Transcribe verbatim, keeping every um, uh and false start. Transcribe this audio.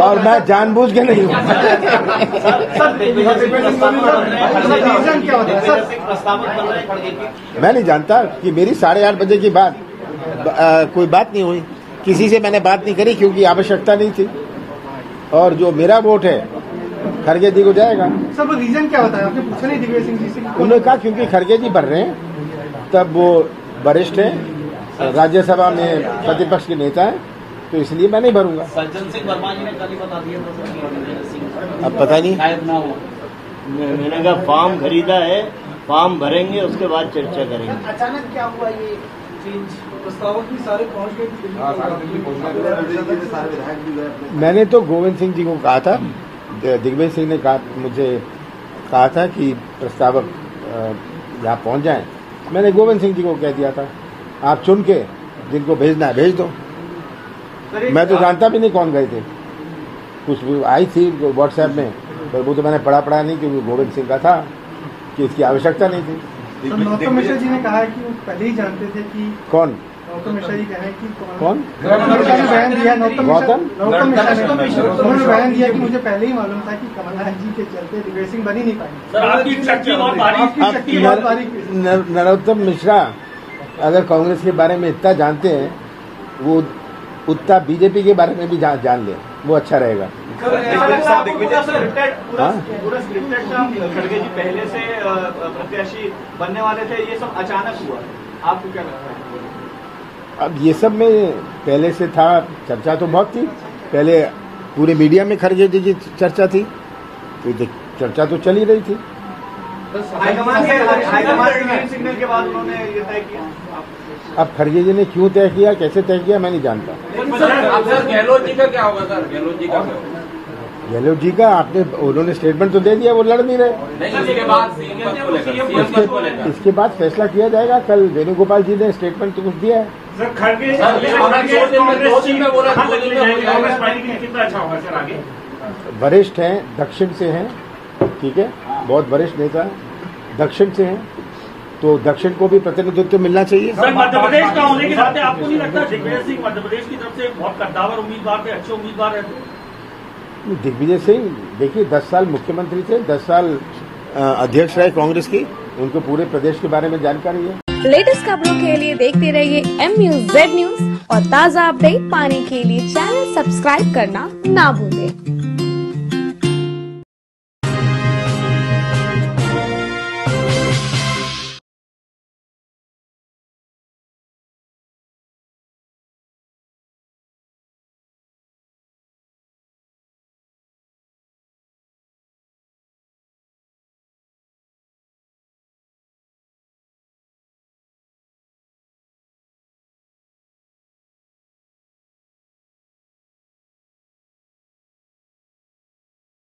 और मैं जानबूझ के नहीं हूँ। मैं नहीं जानता कि मेरी साढ़े आठ बजे की बात आ, कोई बात नहीं हुई, किसी से मैंने बात नहीं करी क्योंकि आवश्यकता नहीं थी। और जो मेरा वोट है खड़गे जी को जाएगा। सब रीजन क्या बताया आपने? पूछा नहीं दिग्विजय सिंह जी से? उन्होंने कहा क्योंकि खड़गे जी भर रहे हैं, तब वो वरिष्ठ हैं, राज्यसभा में प्रतिपक्ष के नेता हैं, तो इसलिए मैं नहीं भरूंगा। सज्जन सिंह वर्मा जी ने कल ही बता दिया था। अब पता नहीं, ना हो मैंने कहा फॉर्म खरीदा है, फॉर्म भरेंगे उसके बाद चर्चा करेंगे। अचानक क्या हुआ ये चेंज? प्रस्तावक भी सारे पहुंच गए। मैंने तो गोविंद सिंह जी को कहा था, दिग्विजय सिंह ने कहा मुझे कहा था कि प्रस्तावक यहाँ पहुंच जाएं। मैंने गोविंद सिंह जी को कह दिया था आप चुन के जिनको भेजना है भेज दो। मैं तो जानता भी नहीं कौन गए थे, कुछ भी आई थी व्हाट्सएप में, पर वो तो मैंने पढ़ा पढ़ा नहीं क्योंकि गोविंद सिंह का था कि इसकी आवश्यकता नहीं थी। नरोत्तम मिश्रा जी ने कहा है कि वो पहले ही जानते थे कि कौन? नरोत्तम मिश्रा जी कहे कि कौन? बयान दिया नरोत्तम गौतम नरोत्तम मिश्रा ने उन्होंने बयान दिया कि मुझे पहले ही मालूम था कि कमलनाथ जी के चलते दिग्विजय सिंह बन ही नहीं पाएंगे। नरोत्तम मिश्रा अगर कांग्रेस के बारे में इतना जानते हैं, वो उतना बीजेपी के बारे में भी जान जान ले, वो अच्छा रहेगा। खड़गे जी पहले से प्रत्याशी बनने वाले थे, ये सब अचानक हुआ, आपको क्या लगता है? अब ये सब में पहले से था, चर्चा तो बहुत थी पहले, पूरे मीडिया में खड़गे जी की चर्चा थी, तो चर्चा तो चल ही रही थी। हाईकमान के हाईकमान के सिग्नल के बाद उन्होंने ये तय किया। अब खड़गे जी ने क्यों तय किया, कैसे तय किया, मैं नहीं जानता। सर गहलोत जी का क्या होगा? सर गहलोत जी का क्या होगा? गहलोत जी का आपने उन्होंने स्टेटमेंट तो दे दिया, वो लड़ नहीं रहे। नहीं, इसके बाद इसके, इसके बाद फैसला किया जाएगा। कल वेणुगोपाल जी ने स्टेटमेंट तो कुछ दिया है। वरिष्ठ हैं, दक्षिण से हैं, ठीक है, बहुत वरिष्ठ नेता दक्षिण से हैं, तो दक्षिण को भी प्रतिनिधित्व मिलना चाहिए। सर मध्य प्रदेश का होने के नाते आपको नहीं लगता दिग्विजय सिंह मध्य प्रदेश की तरफ से बहुत कद्दावर उम्मीदवार थे, अच्छे उम्मीदवार है? दिग्विजय सिंह देखिए दस साल मुख्यमंत्री थे, दस साल अध्यक्ष रहे कांग्रेस की, उनको पूरे प्रदेश के बारे में जानकारी है। लेटेस्ट खबरों के लिए देखते रहिए एम न्यूज जेड न्यूज और ताज़ा अपडेट पाने के लिए चैनल सब्सक्राइब करना ना भूलें।